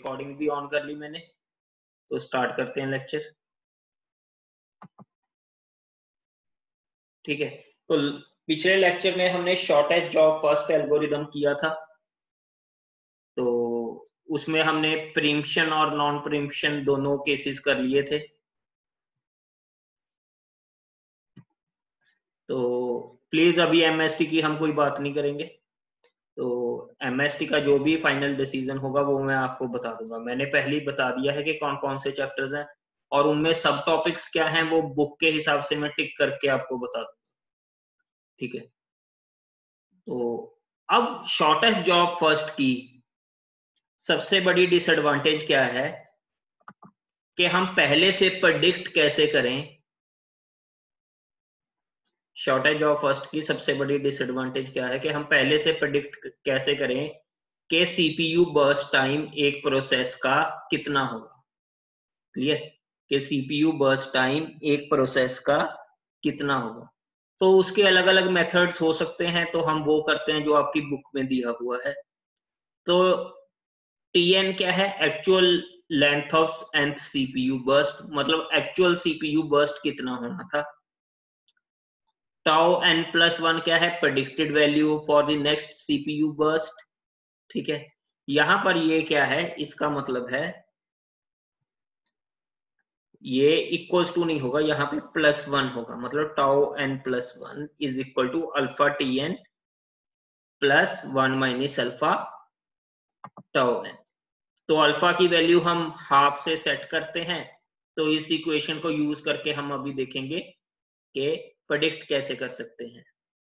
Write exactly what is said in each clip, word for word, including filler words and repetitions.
Recording भी on कर ली मैंने, तो स्टार्ट करते हैं लेक्चर। ठीक है, तो पिछले लेक्चर में हमने शॉर्टेस्ट जॉब फर्स्ट एल्गोरिदम किया था, तो उसमें हमने प्रीम्पशन और नॉन प्रीम्पशन दोनों केसेस कर लिए थे। तो प्लीज अभी एमएसटी की हम कोई बात नहीं करेंगे, तो एमएसटी का जो भी फाइनल डिसीजन होगा वो मैं आपको बता दूंगा। मैंने पहले ही बता दिया है कि कौन कौन से चैप्टर्स हैं और उनमें सब टॉपिक्स क्या हैं, वो बुक के हिसाब से मैं टिक करके आपको बता दूंगा। ठीक है, तो अब शॉर्टेस्ट जॉब फर्स्ट की सबसे बड़ी डिसएडवांटेज क्या है कि हम पहले से प्रेडिक्ट कैसे करें। शॉर्टेज ऑफ फर्स्ट की सबसे बड़ी डिसएडवांटेज क्या है कि हम पहले से प्रेडिक्ट कैसे करें कि सीपीयू बर्स्ट टाइम एक प्रोसेस का कितना होगा। क्लियर, कि सीपीयू बर्स्ट टाइम एक प्रोसेस का कितना होगा। तो उसके अलग अलग मेथड्स हो सकते हैं, तो हम वो करते हैं जो आपकी बुक में दिया हुआ है। तो टीएन क्या है? Actual length of nth CPU burst, मतलब एक्चुअल सीपीयू बर्स्ट कितना होना था। टाउ एन प्लस वन क्या है? Predicted value for the next CPU burst. ठीक है, यहां पर ये क्या है, इसका मतलब है ये इक्वल्स टू नहीं होगा, यहाँ पे प्लस वन होगा, मतलब tau N plus one is equal to alpha T N plus one minus alpha tau N. तो अल्फा की वैल्यू हम हाफ से सेट करते हैं, तो इस इक्वेशन को यूज करके हम अभी देखेंगे कि प्रेडिक्ट कैसे कर सकते हैं।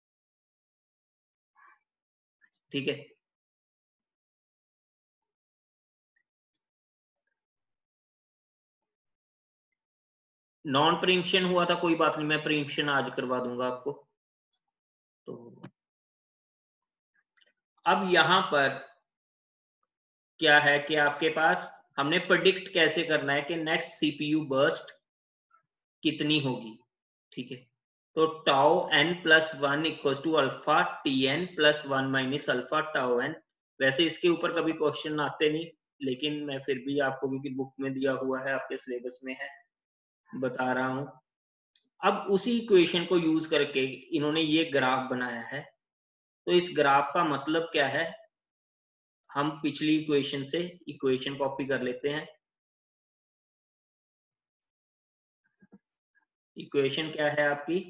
ठीक है, नॉन प्रीम्पशन हुआ था, कोई बात नहीं, मैं प्रीम्पशन आज करवा दूंगा आपको। तो अब यहां पर क्या है कि आपके पास हमने प्रेडिक्ट कैसे करना है कि नेक्स्ट सीपीयू बर्स्ट कितनी होगी। ठीक है, तो tau N plus one equal to alpha T N plus one minus alpha tau N. वैसे इसके ऊपर कभी क्वेश्चन आते नहीं, लेकिन मैं फिर भी आपको, क्योंकि बुक में दिया हुआ है, आपके सिलेबस में है, बता रहा हूं। अब उसी इक्वेशन को यूज करके इन्होंने ये ग्राफ बनाया है। तो इस ग्राफ का मतलब क्या है, हम पिछली इक्वेशन से इक्वेशन कॉपी कर लेते हैं। इक्वेशन क्या है आपकी?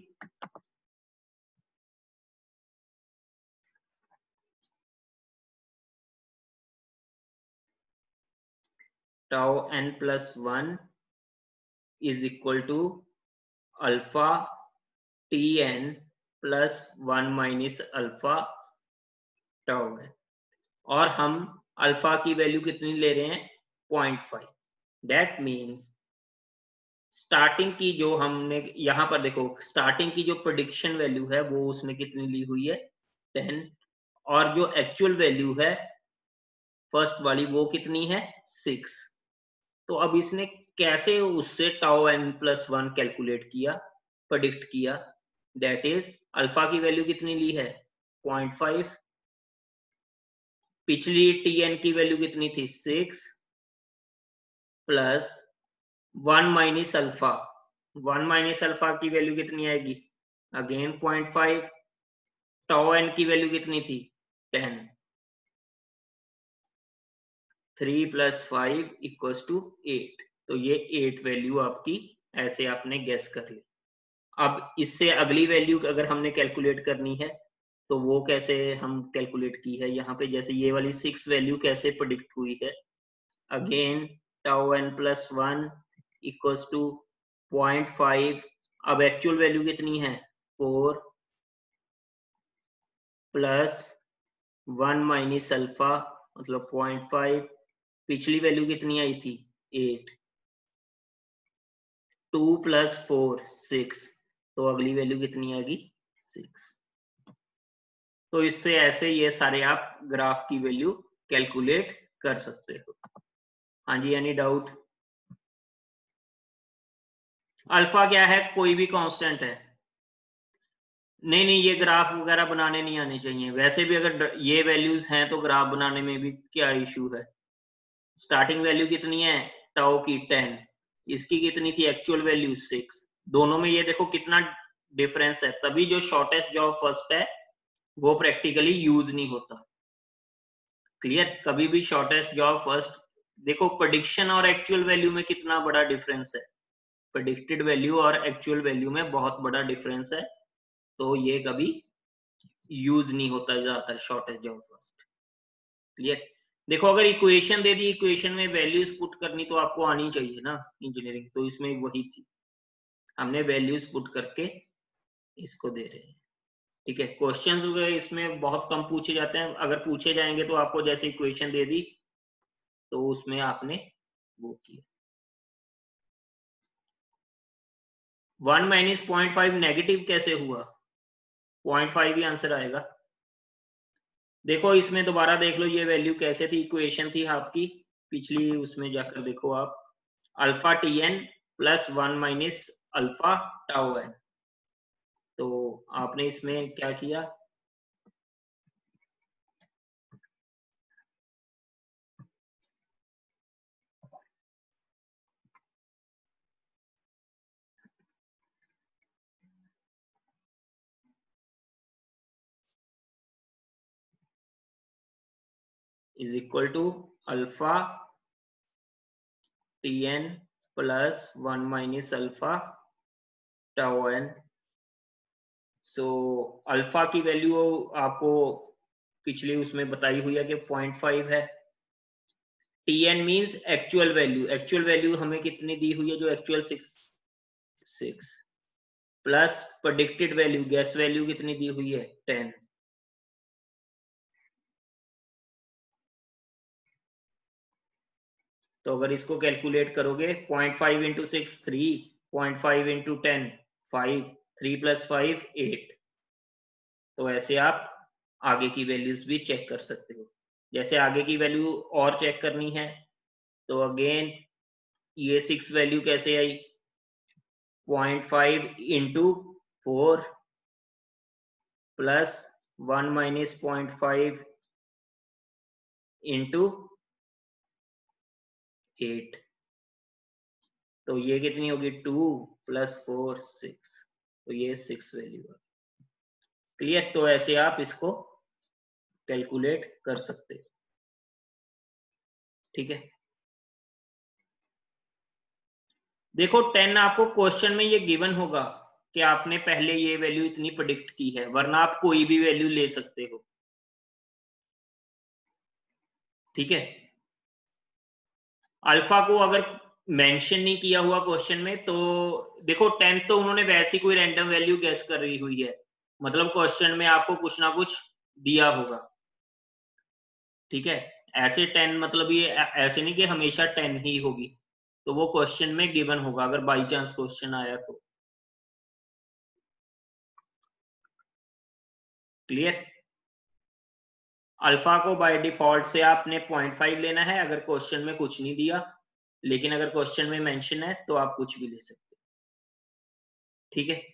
Tau N plus one is equal to alpha T N plus one minus alpha tau है, और हम अल्फा की वैल्यू कितनी ले रहे हैं? Point five. That means starting की जो हमने यहां पर देखो, स्टार्टिंग की जो प्रेडिक्शन वैल्यू है वो उसने कितनी ली हुई है? टेन, और जो एक्चुअल वैल्यू है फर्स्ट वाली वो कितनी है? सिक्स। तो अब इसने कैसे उससे tau N plus one calculate किया, प्रेडिक्ट किया? दैट इज अल्फा की वैल्यू कितनी ली है? Point five. पिछली टीएन की वैल्यू कितनी थी? Six, plus one minus alpha. One minus alpha की वैल्यू कितनी आएगी? Again point five. Tau N की वैल्यू कितनी थी? Ten. Three plus five equals to eight. तो ये एट वैल्यू आपकी ऐसे आपने गेस कर ली। अब इससे अगली वैल्यू अगर हमने कैलकुलेट करनी है, तो वो कैसे हम कैलकुलेट की है? यहाँ पे जैसे ये वाली सिक्स वैल्यू कैसे प्रेडिक्ट हुई है? Again tau N plus one equals to point five. अब एक्चुअल वैल्यू कितनी है? Four, plus one minus alpha मतलब पॉइंट फाइव। पिछली वैल्यू कितनी आई थी? Eight. Two plus four six, तो अगली वैल्यू कितनी आएगी? सिक्स। तो इससे ऐसे ये सारे आप ग्राफ की वैल्यू कैलकुलेट कर सकते हो। हाँ जी, एनी डाउट? अल्फा क्या है? कोई भी कांस्टेंट है। नहीं नहीं, ये ग्राफ वगैरह बनाने नहीं आने चाहिए। वैसे भी अगर ये वैल्यूज हैं तो ग्राफ बनाने में भी क्या इश्यू है? स्टार्टिंग वैल्यू कितनी है टाउ की टेन, इसकी कितनी थी एक्चुअल वैल्यू सिक्स। दोनों में ये देखो कितना डिफरेंस है, तभी जो शॉर्टेस्ट जॉब फर्स्ट है वो प्रैक्टिकली यूज नहीं होता। क्लियर, कभी भी शॉर्टेस्ट जॉब फर्स्ट, देखो प्रेडिक्शन और एक्चुअल वैल्यू में कितना बड़ा डिफरेंस है, प्रेडिक्टेड वैल्यू और एक्चुअल वैल्यू में बहुत बड़ा डिफरेंस है, तो ये कभी यूज नहीं होता ज्यादातर शॉर्टेस्ट जॉब फर्स्ट। क्लियर, देखो अगर इक्वेशन दे दी, इक्वेशन में वैल्यूज पुट करनी तो आपको आनी चाहिए ना इंजीनियरिंग, तो इसमें वही थी, हमने वैल्यूज पुट करके इसको दे रहे हैं। ठीक है, क्वेश्चंस वगैरह इसमें बहुत कम पूछे जाते हैं, अगर पूछे जाएंगे तो आपको जैसे इक्वेशन दे दी तो उसमें आपने वो किया। One minus point five negative कैसे हुआ, पॉइंट फाइव ही आंसर आएगा। देखो इसमें दोबारा देख लो ये वैल्यू कैसे थी, इक्वेशन थी आपकी पिछली, उसमें जाकर देखो आप, alpha T N plus one minus alpha tau N, तो आपने इसमें क्या किया, is equal to alpha T N plus one minus alpha tau N. So alpha की वैल्यू आपको पिछली उसमें बताई हुई है कि पॉइंट फाइव है, T N means actual value, actual value हमें कितनी दी हुई है जो actual six six plus predicted value guess value कितनी दी हुई है टेन। तो अगर इसको कैलकुलेट करोगे point five into six three, point five into ten five, three plus five eight. तो ऐसे आप आगे की वैल्यूज भी चेक कर सकते हो, जैसे आगे की वैल्यू और चेक करनी है तो अगेन ये सिक्स वैल्यू कैसे आई, point five into four plus one minus point five into eight, तो ये कितनी होगी टू प्लस फोर सिक्स, तो ये सिक्स वैल्यू है। क्लियर, तो ऐसे आप इसको कैलकुलेट कर सकते हो। ठीक है, देखो टेन आपको क्वेश्चन में ये गिवन होगा कि आपने पहले ये वैल्यू इतनी प्रेडिक्ट की है, वरना आप कोई भी वैल्यू ले सकते हो। ठीक है, अल्फा को अगर मेंशन नहीं किया हुआ क्वेश्चन में तो देखो टेन तो उन्होंने वैसी कोई रैंडम वैल्यू गेस कर रही हुई है, मतलब क्वेश्चन में आपको कुछ ना कुछ दिया होगा। ठीक है, ऐसे टेन मतलब ये ऐसे नहीं कि हमेशा टेन ही होगी, तो वो क्वेश्चन में गिवन होगा अगर बाई चांस क्वेश्चन आया तो। क्लियर, अल्फा को बाय डिफॉल्ट से आपने पॉइंट फाइव लेना है अगर क्वेश्चन में कुछ नहीं दिया, लेकिन अगर क्वेश्चन में मेंशन है तो आप कुछ भी ले सकते हैं। ठीक है,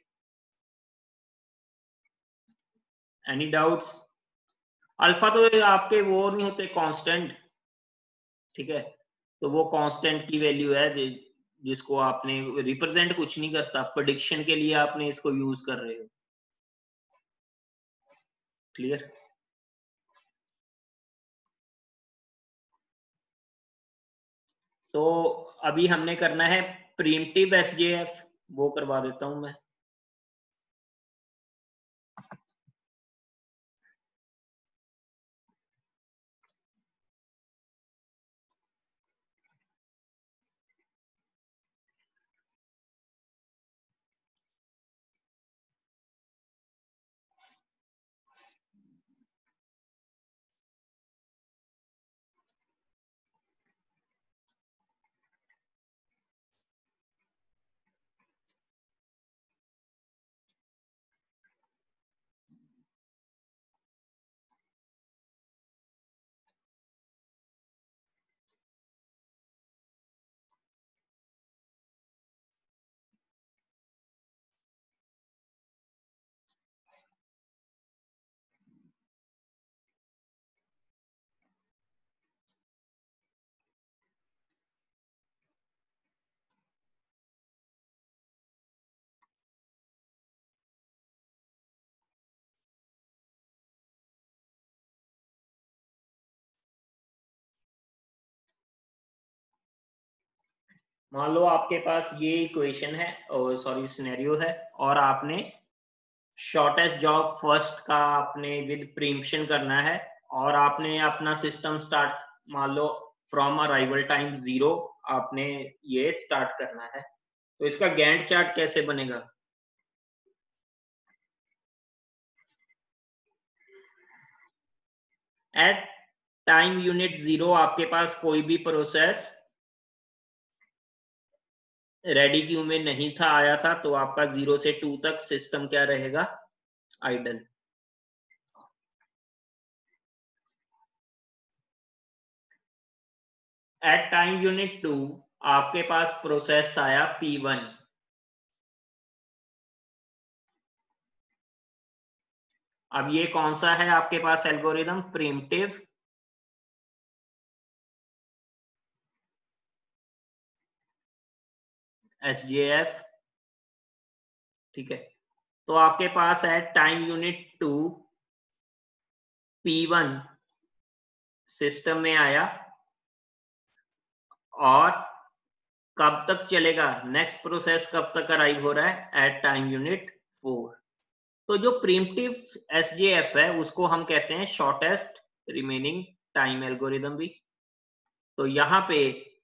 एनी डाउट्स, अल्फा तो आपके वो नहीं होते कांस्टेंट। ठीक है, तो वो कांस्टेंट की वैल्यू है जिसको आपने रिप्रेजेंट कुछ नहीं करता, प्रेडिक्शन के लिए आपने इसको यूज कर रहे हो। क्लियर, सो so, अभी हमने करना है प्रिमिटिव एसजेएफ, वो करवा देता हूं मैं। मान लो आपके पास ये इक्वेशन है और सॉरी सिनेरियो है और आपने शॉर्टेस्ट जॉब फर्स्ट का आपने विद प्रीम्पशन करना है और आपने अपना सिस्टम स्टार्ट मान लो फ्रॉम अराइवल टाइम जीरो आपने ये स्टार्ट करना है, तो इसका गैंट चार्ट कैसे बनेगा? एट टाइम यूनिट जीरो आपके पास कोई भी प्रोसेस रेडी क्यू में नहीं था, आया था, तो आपका जीरो से टू तक सिस्टम क्या रहेगा? Idle. At time unit two आपके पास प्रोसेस आया पी वन। अब ये कौन सा है आपके पास algorithm? Preemptive S J F. ठीक है, तो आपके पास है time unit two P one system में आया और कब तक चलेगा? नेक्स्ट प्रोसेस कब तक अराइव हो रहा है? At time unit four. तो जो प्रिमिटिव एस जे एफ है उसको हम कहते हैं शॉर्टेस्ट रिमेनिंग टाइम एल्गोरिदम भी। तो यहाँ पे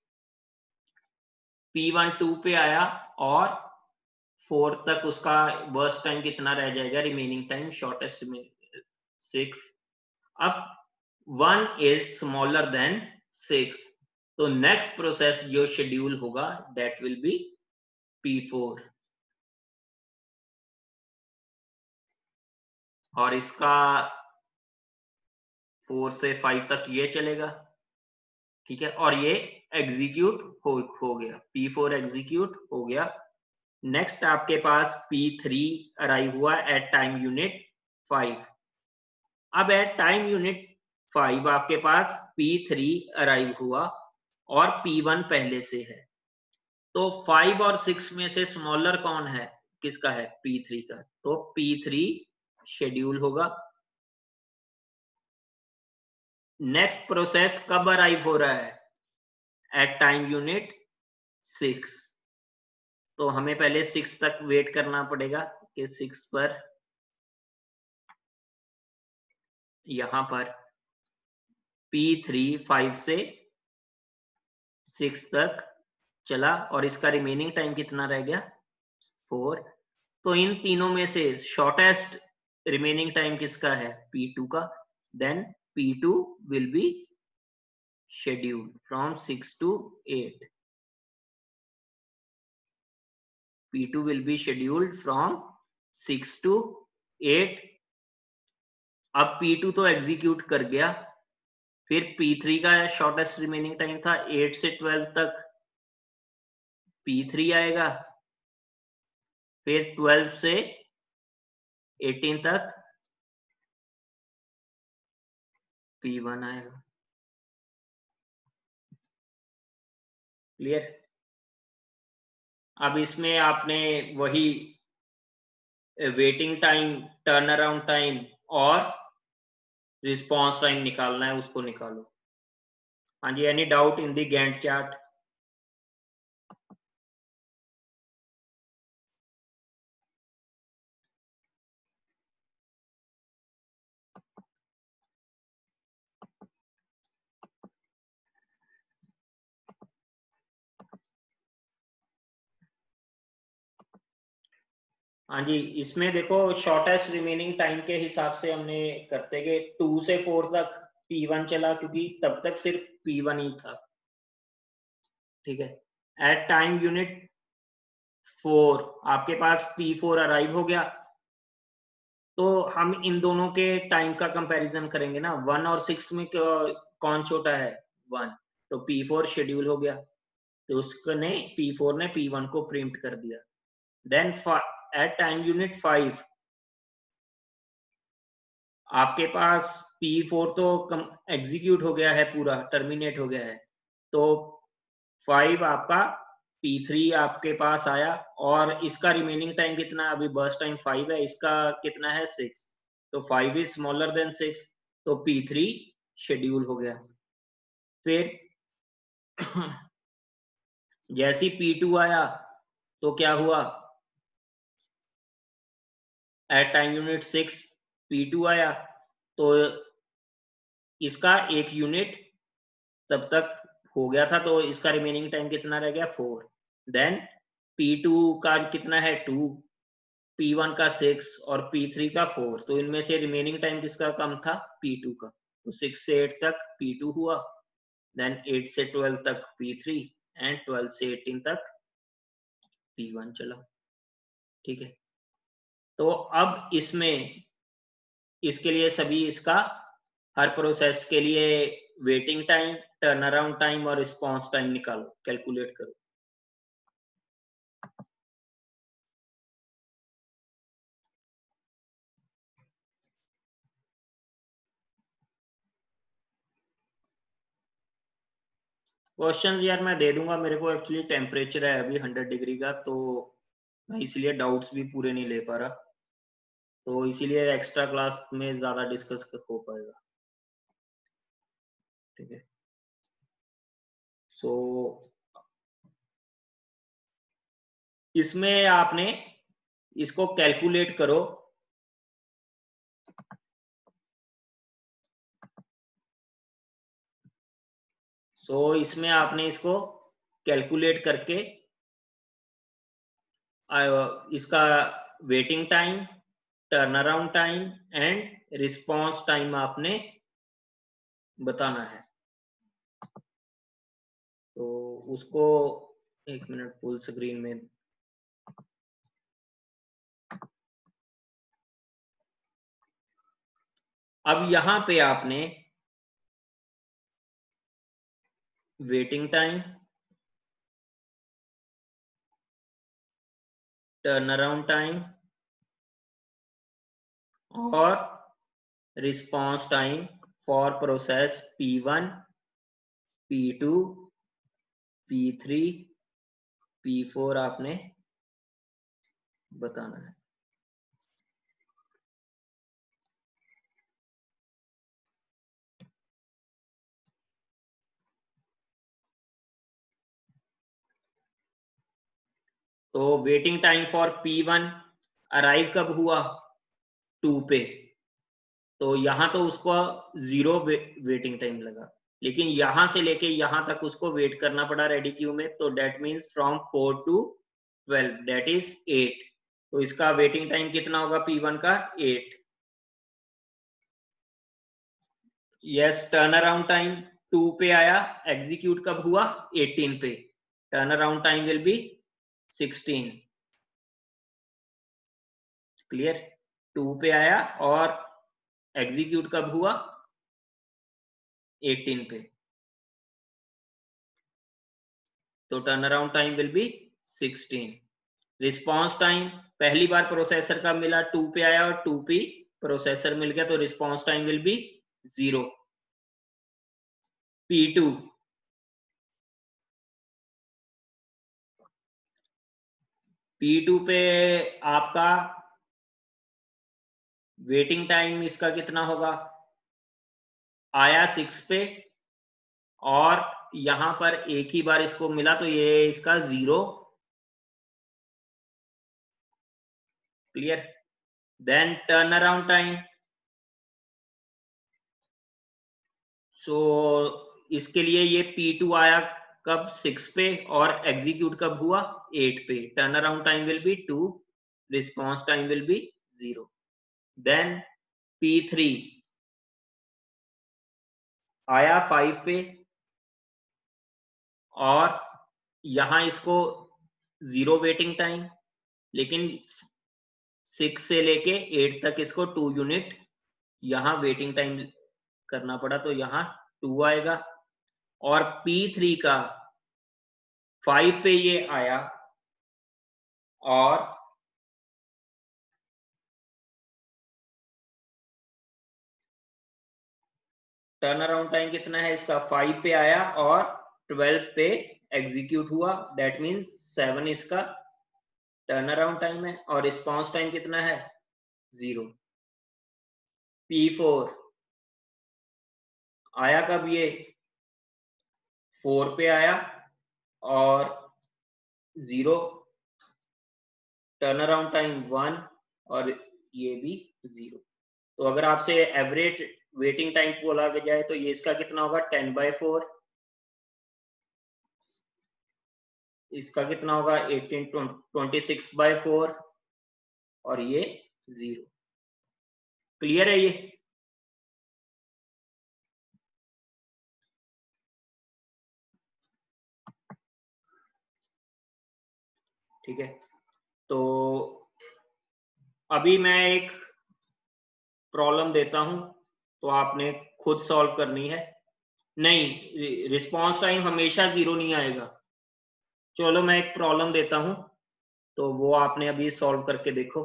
पी वन टू पे आया और फोर तक उसका बर्स्ट टाइम कितना रह जाएगा? Remaining time shortest six. अब one is smaller than six, तो नेक्स्ट प्रोसेस जो शेड्यूल होगा that will be P four और इसका फोर से फाइव तक ये चलेगा। ठीक है, और ये एग्जीक्यूट हो, हो गया, पी फोर एग्जीक्यूट हो गया। नेक्स्ट आपके पास पी थ्री अराइव हुआ एट टाइम यूनिट फाइव। अब एट टाइम यूनिट फाइव आपके पास पी थ्री अराइव हुआ और पी वन पहले से है, तो फाइव और सिक्स में से स्मॉलर कौन है? किसका है? पी थ्री का, तो पी थ्री शेड्यूल होगा। नेक्स्ट प्रोसेस कब अराइव हो रहा है? एट टाइम यूनिट सिक्स, तो हमें पहले सिक्स तक वेट करना पड़ेगा कि सिक्स पर यहां पर पी थ्री फाइव से सिक्स तक चला और इसका रिमेनिंग टाइम कितना रह गया? फोर। तो इन तीनों में से शॉर्टेस्ट रिमेनिंग टाइम किसका है? पी टू का। Then P two will be scheduled from six to eight. P two will be scheduled from six to eight. अब पी टू तो एग्जीक्यूट कर गया, फिर पी थ्री का शॉर्टेस्ट रिमेनिंग टाइम था एट से ट्वेल्व तक, पी थ्री आएगा, फिर ट्वेल्व से एटीन तक पी वन आएगा। क्लियर? अब इसमें आपने वही waiting time, turn around time और रिस्पॉन्स टाइम निकालना है, उसको निकालो। हाँ जी, any doubt in the Gantt chart? हाँ जी, इसमें देखो शॉर्टेस्ट रिमेनिंग टाइम के हिसाब से हमने करते गए, टू से फोर तक पी वन चला क्योंकि तब तक सिर्फ पी वन ही था। ठीक है, एट टाइम यूनिट फोर आपके पास पी फोर अराइव हो गया, तो हम इन दोनों के टाइम का कंपैरिजन करेंगे ना। वन और सिक्स में कौन छोटा है? वन, तो पी फोर शेड्यूल हो गया, तो उसने पी फोर ने पी वन को प्रिंट कर दिया। Then at time unit five आपके पास पी फोर तो एग्जीक्यूट हो गया है, पूरा टर्मिनेट हो गया है, तो फाइव आपका पी थ्री आपके पास आया और इसका रिमेनिंग टाइम कितना है? अभी बर्स्ट टाइम फाइव है, इसका कितना है? सिक्स, तो five is smaller than six, तो पी थ्री शेड्यूल हो गया। फिर जैसे ही पी टू आया तो क्या हुआ, at time unit six P two आया तो इसका एक यूनिट तब तक हो गया था, तो इसका रिमेनिंग टाइम कितना रह गया, फोर। देन पी टू का कितना है, टू, पी वन का सिक्स और पी थ्री का फोर, तो इनमें से रिमेनिंग टाइम किसका कम था, पी टू का। तो सिक्स से एट तक पी टू हुआ, देन एट से ट्वेल्व तक पी थ्री एंड ट्वेल्व से एटीन तक पी वन चला। ठीक है, तो अब इसमें इसके लिए सभी इसका हर प्रोसेस के लिए waiting time, turn around time और रिस्पॉन्स टाइम निकालो, कैलकुलेट करो। क्वेश्चंस यार मैं दे दूंगा, मेरे को एक्चुअली टेम्परेचर है अभी हंड्रेड डिग्री का, तो मैं इसलिए डाउट्स भी पूरे नहीं ले पा रहा, तो इसीलिए एक्स्ट्रा क्लास में ज्यादा डिस्कस हो पाएगा। ठीक है, सो इसमें आपने इसको कैलकुलेट करो। सो इसमें आपने इसको कैलकुलेट करके इसका waiting time, turn around time and response time आपने बताना है। तो उसको एक मिनट फुल स्क्रीन में, अब यहां पे आपने waiting time, turn around time और response time for process P one, P two, P three, P four आपने बताना है। तो waiting time for P one arrive कब हुआ, टू पे, तो यहां तो उसको जीरो वे, वेटिंग टाइम लगा, लेकिन यहां से लेके यहां तक उसको वेट करना पड़ा रेडी क्यू में, तो that means from four to twelve, that is eight. तो इसका वेटिंग टाइम कितना होगा पी वन का, eight. Yes, turn around time two पे आया, एग्जीक्यूट कब हुआ, एटीन पे, turn around time will be sixteen. Clear, two पे आया और एग्जीक्यूट कब हुआ, एटीन पे, तो turn around time will be sixteen. Response time पहली बार प्रोसेसर का मिला, टू पे आया और टू पे प्रोसेसर मिल गया, तो response time will be zero. P two, P two पे आपका वेटिंग टाइम इसका कितना होगा, आया सिक्स पे और यहां पर एक ही बार इसको मिला, तो ये इसका zero. Clear, then turn around time, so इसके लिए ये पी टू आया कब, सिक्स पे और एग्जीक्यूट कब हुआ, एट पे, turn around time will be two, response time will be zero. Then P three आया फाइव पे और यहां इसको जीरो वेटिंग टाइम, लेकिन सिक्स से लेके एट तक इसको टू यूनिट यहां वेटिंग टाइम करना पड़ा, तो यहां टू आएगा। और पी थ्री का फाइव पे ये आया और टर्न अराउंड टाइम कितना है इसका, फाइव पे आया और ट्वेल्व पे एग्जीक्यूट हुआ, डेट मीन्स सेवन इसका टर्न अराउंड टाइम है, और रिस्पॉन्स टाइम कितना है, जीरो। पी फोर आया कब, ये फोर पे आया और zero, turn around time one, और ये भी जीरो। तो अगर आपसे एवरेज वेटिंग टाइम बोला जाए तो ये इसका कितना होगा, टेन बाई फोर, इसका कितना होगा, eighteen, twenty six by four, और ये जीरो। क्लियर है ये? ठीक है, तो अभी मैं एक प्रॉब्लम देता हूं, तो आपने खुद सॉल्व करनी है। नहीं, रिस्पांस टाइम हमेशा जीरो नहीं आएगा। चलो मैं एक प्रॉब्लम देता हूं, तो वो आपने अभी सॉल्व करके देखो।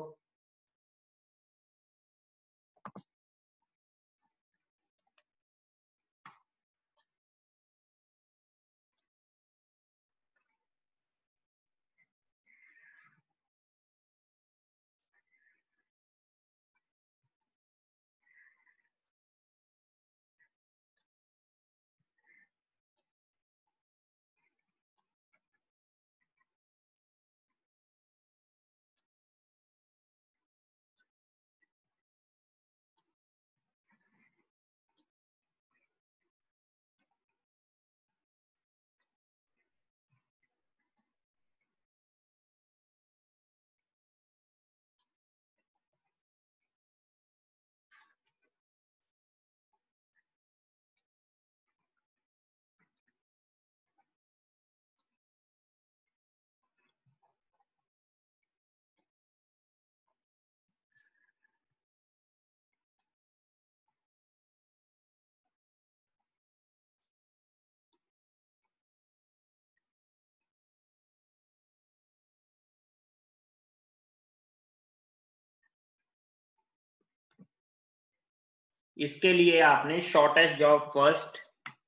इसके लिए आपने shortest job first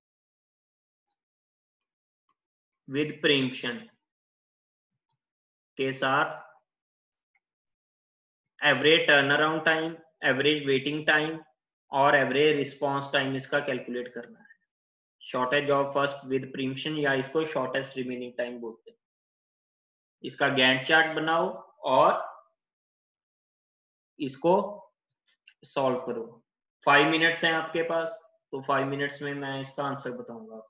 with preemption के साथ average turn around time, average waiting time और एवरेज रिस्पांस टाइम इसका कैलकुलेट करना है। Shortest job first with preemption, या इसको शॉर्टेस्ट रिमेनिंग टाइम बोलते हैं। इसका गैंट चार्ट बनाओ और इसको सॉल्व करो। फाइव मिनट्स हैं आपके पास, तो फाइव मिनट्स में मैं इसका आंसर बताऊंगा आपको।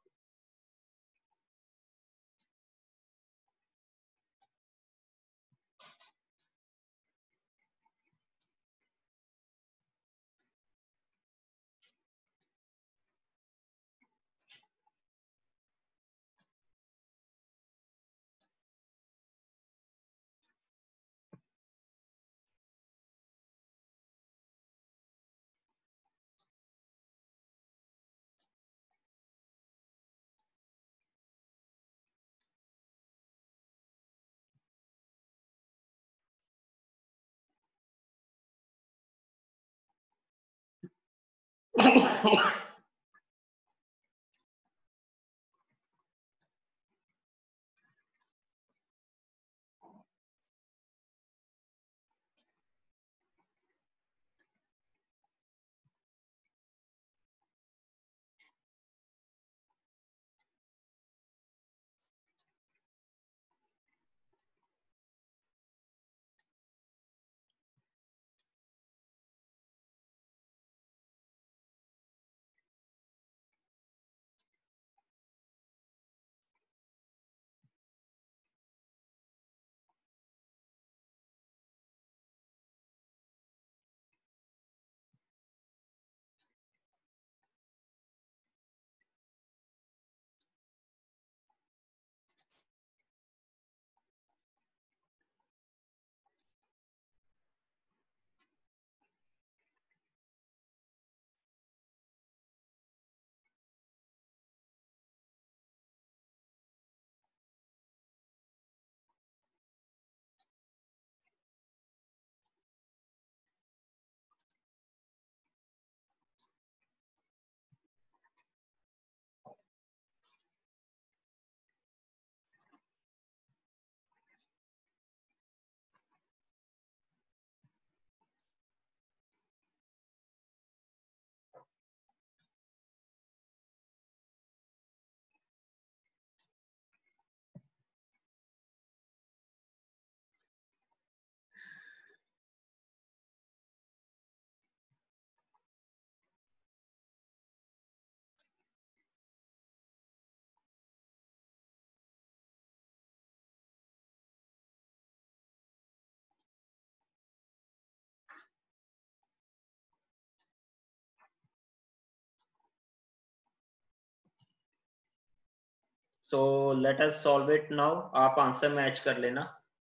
So let us solve it now. आप आंसर मैच कर लेना.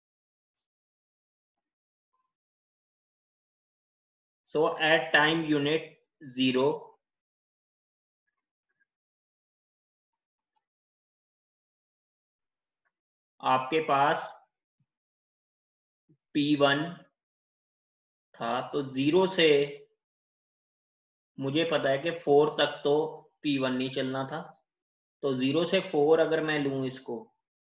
So at time unit zero, आपके पास P वन था, तो जीरो से मुझे पता है कि फोर तक तो P वन नहीं चलना था, तो जीरो से फोर अगर मैं लूं इसको,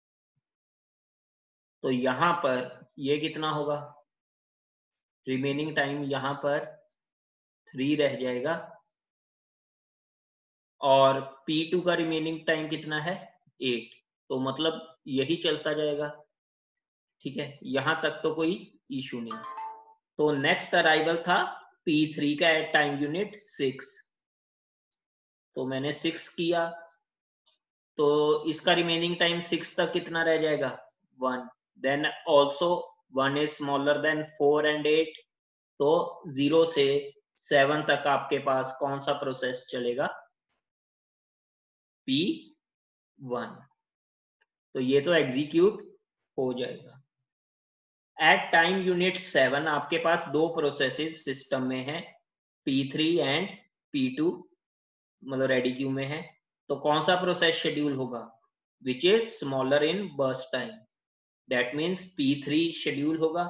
तो यहां पर ये कितना होगा, रिमेनिंग टाइम यहां पर थ्री रह जाएगा, और P टू का रिमेनिंग टाइम कितना है, एट. तो मतलब यही चलता जाएगा. ठीक है, यहां तक तो कोई इशू नहीं. तो नेक्स्ट अराइवल था P थ्री का एट टाइम यूनिट सिक्स. तो मैंने सिक्स किया, तो इसका रिमेनिंग टाइम सिक्स तक कितना रह जाएगा, one. Then also one is smaller than four and eight. तो जीरो से सेवन तक आपके पास कौन सा प्रोसेस चलेगा, P वन. तो ये तो एग्जीक्यूट हो जाएगा. एट टाइम यूनिट सेवन आपके पास दो प्रोसेसेस सिस्टम में है, P three and P two, मतलब रेडी क्यू में है. तो कौन सा प्रोसेस शेड्यूल होगा, which is smaller in burst time. That means P three schedule होगा.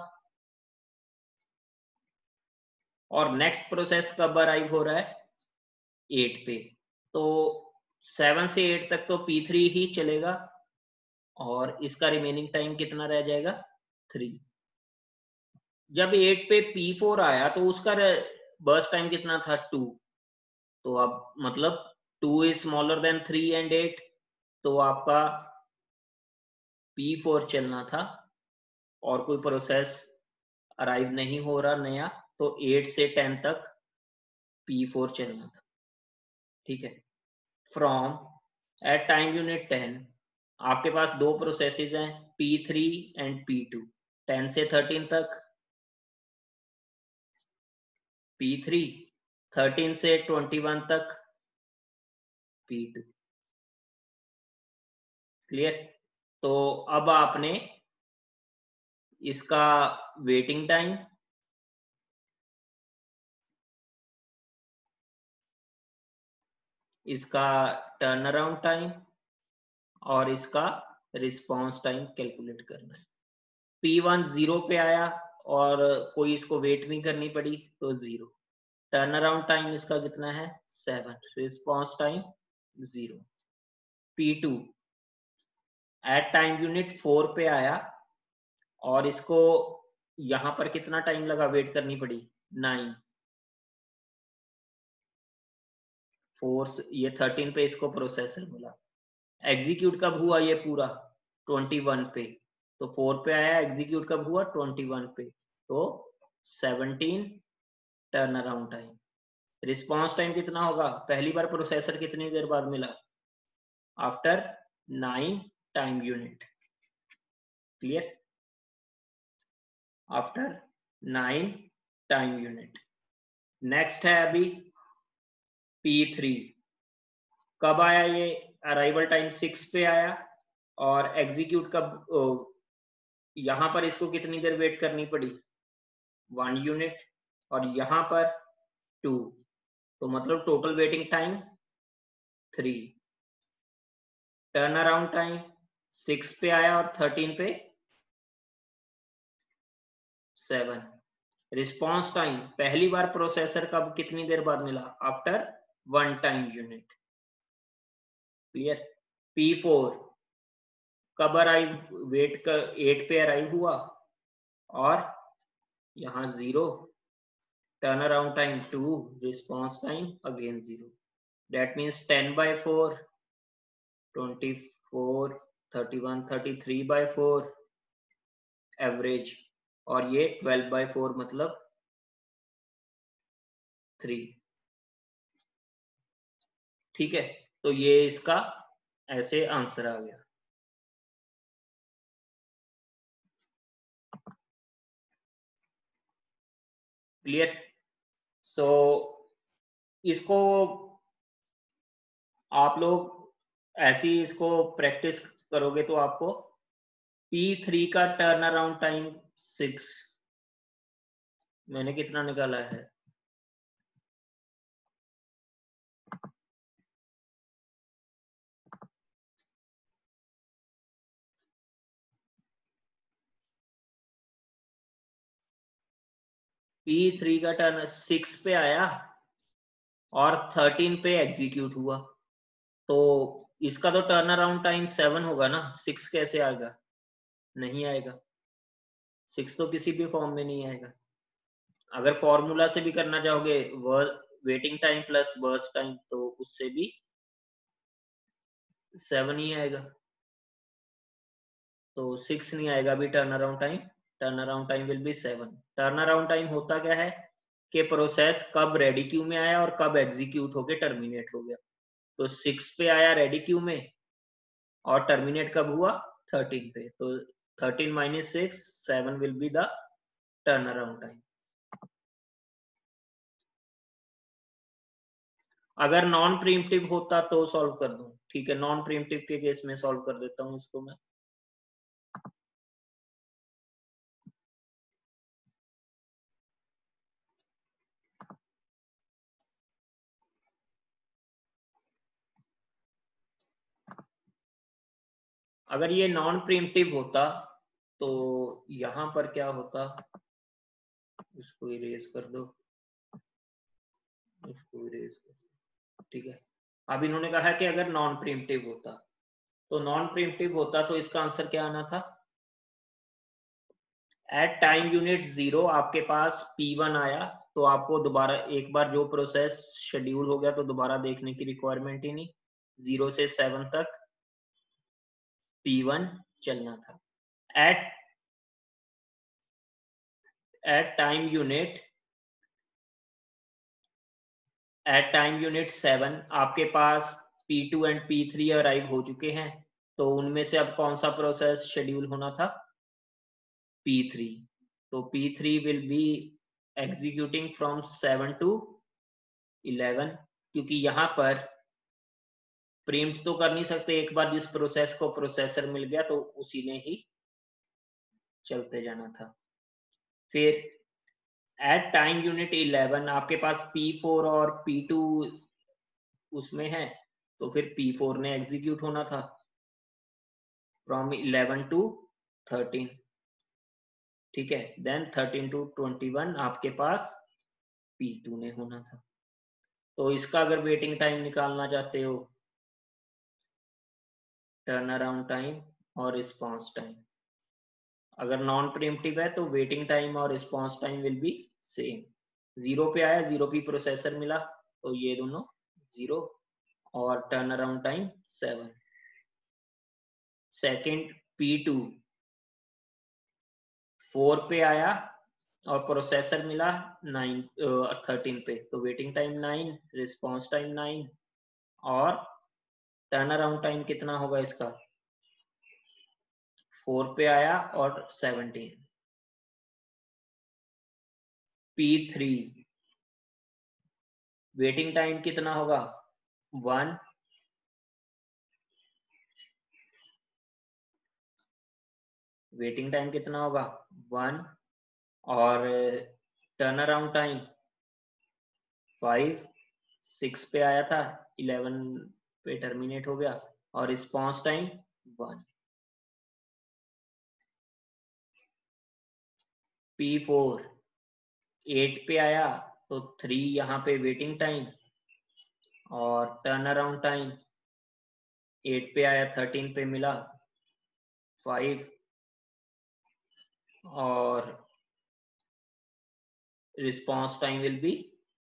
और नेक्स्ट प्रोसेस कब अराइव हो रहा है, एट पे. तो सेवन से एट तक तो P थ्री ही चलेगा, और इसका रिमेनिंग टाइम कितना रह जाएगा, थ्री. जब एट पे P फोर आया तो उसका बर्स्ट टाइम कितना था, टू. तो अब मतलब two is smaller than three and eight, तो आपका P फोर चलना था, और कोई प्रोसेस अराइव नहीं हो रहा नया, तो एट से टेन तक P फोर चलना था. ठीक है. From at time unit ten आपके पास दो प्रोसेसेस हैं, P three and P two. Ten से थर्टीन तक P थ्री, थर्टीन से ट्वेंटी वन तक P टू. क्लियर. तो अब आपने इसका वेटिंग टाइम, इसका टर्न अराउंड टाइम, और इसका रिस्पांस टाइम कैलकुलेट करना है. P वन जीरो पे आया और कोई इसको वेट नहीं करनी पड़ी, तो जीरो. टर्न अराउंड टाइम इसका कितना है, seven. Response time zero. P two at time unit four पे आया, और इसको यहां पर कितना टाइम लगा, वेट करनी पड़ी, नाइन. फोर, ये थर्टीन पे इसको प्रोसेसर मिला. एग्जीक्यूट कब हुआ ये पूरा, ट्वेंटी वन पे. तो फोर पे आया, एग्जीक्यूट कब हुआ, ट्वेंटी वन पे. तो seventeen turn around time. Response time कितना होगा, पहली बार प्रोसेसर कितनी देर बाद मिला, after nine time unit. Clear. After nine time unit. Next है अभी P थ्री. कब आया ये, अराइवल टाइम सिक्स पे आया, और एग्जीक्यूट कब, यहां पर इसको कितनी देर वेट करनी पड़ी, वन यूनिट, और यहां पर टू. तो मतलब total waiting time three. Turn around time six पे आया और थर्टीन पे सेवन. रिस्पांस टाइम पहली बार प्रोसेसर कब कितनी देर बाद मिला, after one time unit. Clear. P four कब अराइव, वेट कर एट पे अराइव हुआ, और यहां zero. Turn around time two, response time again zero. That means ten by four, twenty four, thirty one, thirty three by four average, और ये twelve by four मतलब three. ठीक है. तो ये इसका ऐसे आंसर आ गया. क्लियर. सो इसको आप लोग ऐसे ही इसको प्रैक्टिस करोगे तो आपको पी थ्री का टर्न अराउंड टाइम सिक्स, मैंने कितना निकाला है, पी थ्री का टर्न सिक्स पे आया और थर्टीन पे एग्जीक्यूट हुआ, तो इसका तो टर्न अराउंड टाइम सेवन होगा ना, सिक्स कैसे आएगा, नहीं आएगा, सिक्स तो किसी भी फॉर्म में नहीं आएगा। अगर फॉर्मूला से भी करना चाहोगे waiting time plus burst time, तो उससे भी सेवन ही आएगा, तो सिक्स नहीं आएगा अभी turn around time, turn around time will be seven. Turn around time होता क्या है कि प्रोसेस कब रेडी क्यू में आया और कब एग्जीक्यूट होके टर्मिनेट हो गया, तो सिक्स पे आया रेडी क्यू में और टर्मिनेट कब हुआ, थर्टीन पे, तो thirteen minus six, seven will be the turn around time. अगर नॉन प्रीम्प्टिव होता तो सॉल्व कर दूं, ठीक है, नॉन प्रीम्प्टिव के केस में सॉल्व कर देता हूं इसको मैं। अगर ये नॉन प्रीम्प्टिव होता तो यहां पर क्या होता, इसको इरेज कर दो, इसको इरेज कर दो, ठीक है। अब इन्होंने कहा कि अगर नॉन प्रीम्प्टिव होता, तो नॉन प्रीम्प्टिव होता तो इसका आंसर क्या आना था, एट टाइम यूनिट जीरो आपके पास पी वन आया, तो आपको दोबारा एक बार जो प्रोसेस शेड्यूल हो गया तो दोबारा देखने की रिक्वायरमेंट ही नहीं, जीरो से सेवन तक पी वन चलना था। At at time unit at time unit seven आपके पास P two and P three arrive हो चुके हैं, तो उनमें से अब कौन सा प्रोसेस शेड्यूल होना था, पी थ्री, तो P three will be executing from seven to eleven, क्योंकि यहां पर प्रीम्प्ट तो कर नहीं सकते, एक बार जिस प्रोसेस को प्रोसेसर मिल गया तो उसी ने ही चलते जाना था। फिर एट टाइम यूनिट इलेवन आपके पास पी फोर और पी टू उसमें है, तो फिर पी फोर ने एग्जीक्यूट होना था फ्रॉम इलेवन टू थर्टीन, ठीक है, then thirteen to twenty one आपके पास पी टू ने होना था। तो इसका अगर वेटिंग टाइम निकालना चाहते हो, टर्न अराउंड टाइम और रिस्पॉन्स टाइम, अगर नॉन प्रीम्प्टिव है तो वेटिंग टाइम और response time will be same, zero पे आया, जीरो पी प्रोसेसर मिला, तो ये दोनों जीरो, और turn around time seven. Second P two four पे आया और प्रोसेसर मिला नाइन थर्टीन पे, तो waiting time nine, response time nine, और टर्न अराउंड टाइम कितना होगा इसका, फोर पे आया और seventeen. P three waiting time कितना होगा, वन, वेटिंग टाइम कितना होगा, वन, और turn around time five, six पे आया था, इलेवन पे टर्मिनेट हो गया, और response time one. P four eight पे आया तो थ्री यहाँ पे वेटिंग टाइम, और टर्न अराउंड टाइम एट पे आया, थर्टीन पे मिला फाइव, और response time will be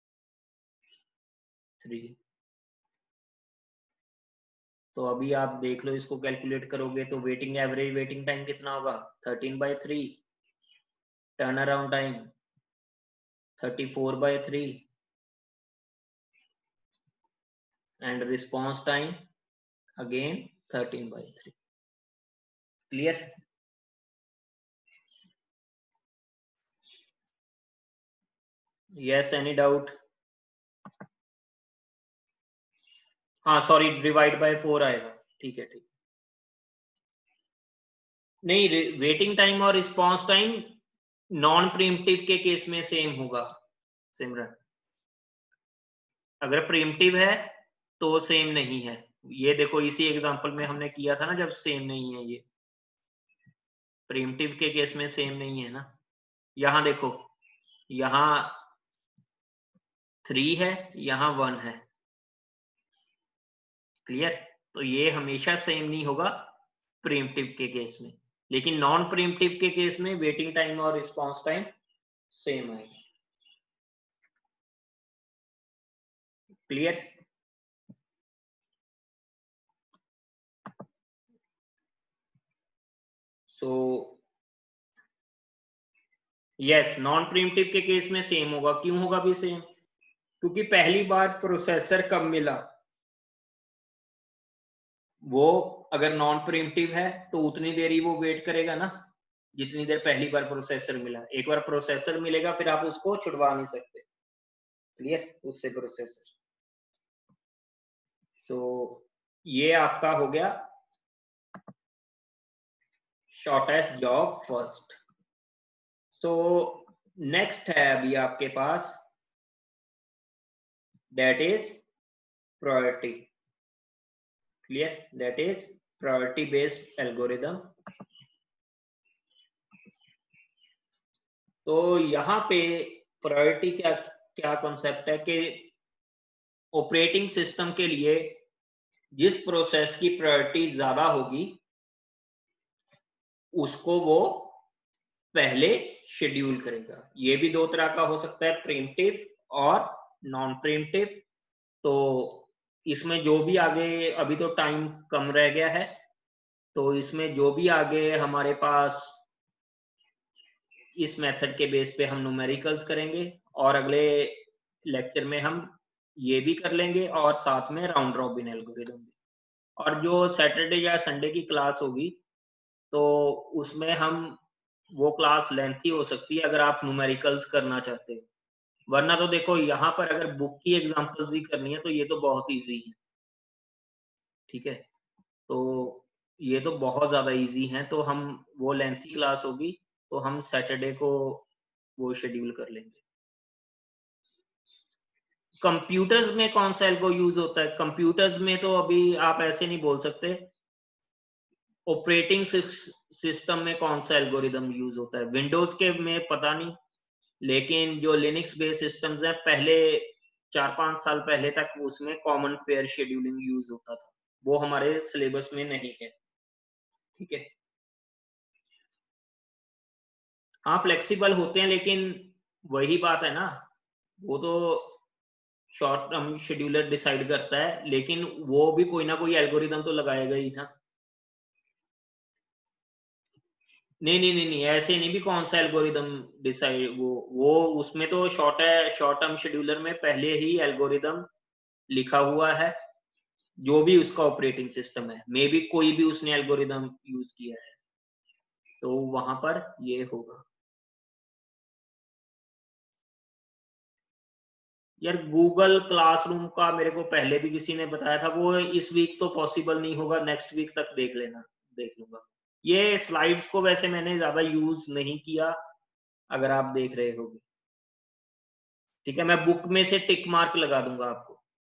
three. तो अभी आप देख लो, इसको कैलकुलेट करोगे तो वेटिंग एवरेज वेटिंग टाइम कितना होगा, thirteen by three, turn around time thirty four by three, and response time again thirteen by three. Clear? Yes, any doubt? हाँ सॉरी, डिवाइड बाय फोर आएगा, ठीक है ठीक। नहीं, वेटिंग टाइम और response time non preemptive के case में same होगा सिमरन। अगर प्रीम्प्टिव है तो सेम नहीं है। ये देखो इसी एग्जांपल में हमने किया था ना, जब सेम नहीं है, ये प्रीम्प्टिव के केस में सेम नहीं है ना। यहां देखो, यहां थ्री है, यहां वन है। क्लियर? तो ये हमेशा सेम नहीं होगा प्रीम्प्टिव के केस में, लेकिन नॉन प्रीम्प्टिव के केस में वेटिंग टाइम और रिस्पॉन्स टाइम सेम आएगा। Clear? So yes, non preemptive के केस में सेम होगा। क्यों होगा भी सेम? क्योंकि पहली बार प्रोसेसर कब मिला, वो अगर नॉन प्रीम्प्टिव है तो उतनी देर ही वो वेट करेगा ना, जितनी देर पहली बार प्रोसेसर मिला। एक बार प्रोसेसर मिलेगा फिर आप उसको छुड़वा नहीं सकते। क्लियर? उससे प्रोसेसर। सो so, ये आपका हो गया shortest job first. So next है अभी आपके पास, that is priority. Clear? That is priority based algorithm. तो यहाँ पे प्रायोरिटी क्या क्या कॉन्सेप्ट है कि ऑपरेटिंग सिस्टम के लिए जिस प्रोसेस की प्रायोरिटी ज्यादा होगी उसको वो पहले शेड्यूल करेगा। ये भी दो तरह का हो सकता है, प्रीम्प्टिव और नॉन प्रीम्प्टिव। तो इसमें जो भी आगे, अभी तो टाइम कम रह गया है, तो इसमें जो भी आगे हमारे पास इस मेथड के बेस पे हम न्यूमेरिकल्स करेंगे, और अगले लेक्चर में हम ये भी कर लेंगे और साथ में राउंड रॉबिन एल्गोरिदम भी। और जो सैटरडे या संडे की क्लास होगी तो उसमें हम, वो क्लास लेंथी हो सकती है अगर आप न्यूमेरिकल्स करना चाहते हो, वरना तो देखो यहाँ पर अगर बुक की एग्जांपल्स ही करनी है तो ये तो बहुत इजी है। ठीक है, तो ये तो बहुत ज्यादा इजी है, तो हम, वो लेंथी क्लास होगी तो हम सैटरडे को वो शेड्यूल कर लेंगे। कंप्यूटर्स में कौन सा एल्गो यूज होता है? कंप्यूटर्स में तो अभी आप ऐसे नहीं बोल सकते। ऑपरेटिंग सिस्टम में कौन सा एल्गोरिदम यूज होता है? विंडोज के में पता नहीं, लेकिन जो लिनक्स बेस्ड सिस्टम्स हैं, पहले चार पांच साल पहले तक उसमें कॉमन पेयर शेड्यूलिंग यूज होता था, वो हमारे सिलेबस में नहीं है। ठीक है, हाँ फ्लेक्सिबल होते हैं, लेकिन वही बात है ना, वो तो शॉर्ट टर्म शेड्यूलर डिसाइड करता है, लेकिन वो भी कोई ना कोई एल्गोरिदम तो लगाएगा ही ना। नहीं नहीं नहीं नहीं, ऐसे नहीं भी कौन सा एल्गोरिदम डिसाइड, वो वो उसमें तो शॉर्ट है, शॉर्ट टर्म शेड्यूलर में पहले ही एल्गोरिदम लिखा हुआ है, जो भी उसका ऑपरेटिंग सिस्टम है, मे बी कोई भी उसने एल्गोरिदम यूज किया है, तो वहां पर ये होगा। यार गूगल क्लासरूम का मेरे को पहले भी किसी ने बताया था, वो इस वीक तो पॉसिबल नहीं होगा, नेक्स्ट वीक तक देख लेना, देख लूंगा। ये स्लाइड्स को वैसे मैंने ज्यादा यूज नहीं किया, अगर आप देख रहे होगे। ठीक है, मैं बुक में से टिक मार्क लगा दूंगा आपको।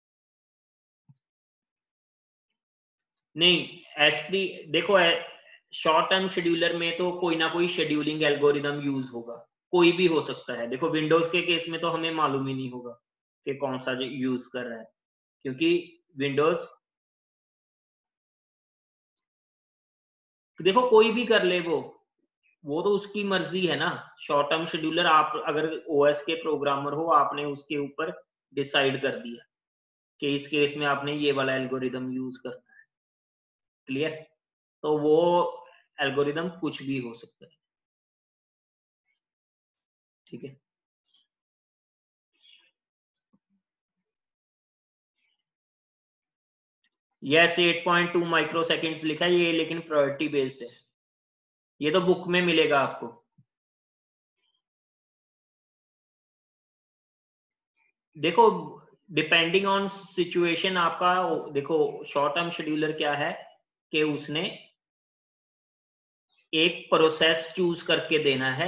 नहीं, एसपी देखो, शॉर्ट टर्म शेड्यूलर में तो कोई ना कोई शेड्यूलिंग एल्गोरिदम यूज होगा, कोई भी हो सकता है। देखो विंडोज के केस में तो हमें मालूम ही नहीं होगा कि कौन सा यूज कर रहा है, क्योंकि विंडोज, देखो कोई भी कर ले, वो वो तो उसकी मर्जी है ना। शॉर्ट टर्म शेड्यूलर, आप अगर ओएस के प्रोग्रामर हो, आपने उसके ऊपर डिसाइड कर दिया कि इस केस में आपने ये वाला एल्गोरिदम यूज करना है। क्लियर? तो वो एल्गोरिदम कुछ भी हो सकता है। ठीक है, yes eight point two microseconds लिखा है ये, लेकिन प्रायोरिटी बेस्ड है, ये तो बुक में मिलेगा आपको। देखो डिपेंडिंग ऑन सिचुएशन आपका, देखो शॉर्ट टर्म शेड्यूलर क्या है कि उसने एक प्रोसेस चूज करके देना है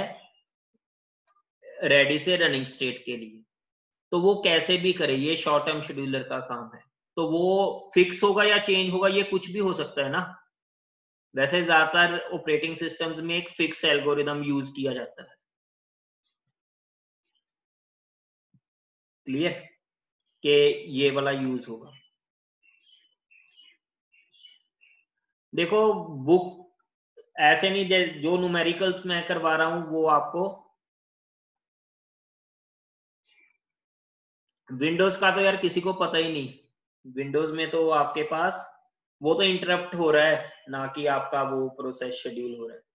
रेडी से रनिंग स्टेट के लिए, तो वो कैसे भी करे, ये शॉर्ट टर्म शेड्यूलर का काम है। तो वो फिक्स होगा या चेंज होगा, ये कुछ भी हो सकता है ना। वैसे ज्यादातर ऑपरेटिंग सिस्टम्स में एक फिक्स एल्गोरिदम यूज किया जाता है। क्लियर कि ये वाला यूज होगा। देखो बुक ऐसे नहीं, जो न्यूमेरिकल्स मैं करवा रहा हूं वो आपको, विंडोज का तो यार किसी को पता ही नहीं। विंडोज में तो आपके पास वो तो इंटरप्ट हो रहा है, ना कि आपका वो प्रोसेस शेड्यूल हो रहा है।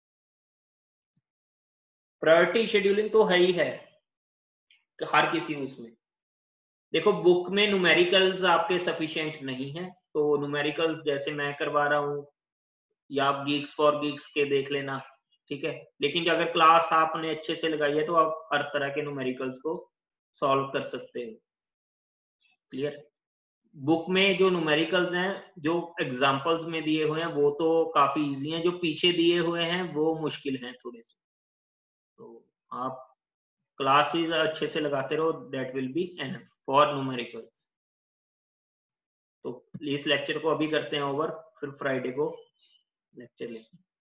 प्रायोरिटी शेड्यूलिंग तो है ही है हर किसी उसमें। देखो बुक में न्यूमेरिकल्स आपके सफिशिएंट नहीं है, तो न्यूमेरिकल्स जैसे मैं करवा रहा हूँ या आप गीक्स फॉर गीक्स के देख लेना, ठीक है। लेकिन अगर क्लास आपने अच्छे से लगाई है तो आप हर तरह के न्यूमेरिकल्स को सॉल्व कर सकते हो। क्लियर। बुक में जो न्यूमेरिकल्स हैं, जो एग्जांपल्स में दिए हुए हैं वो तो काफी इजी हैं, जो पीछे दिए हुए हैं वो मुश्किल हैं थोड़े से। तो आप क्लासेस अच्छे से लगाते रहो, that will be enough for numericals. तो इस लेक्चर को अभी करते हैं ओवर, फिर फ्राइडे को लेक्चर लेंगे।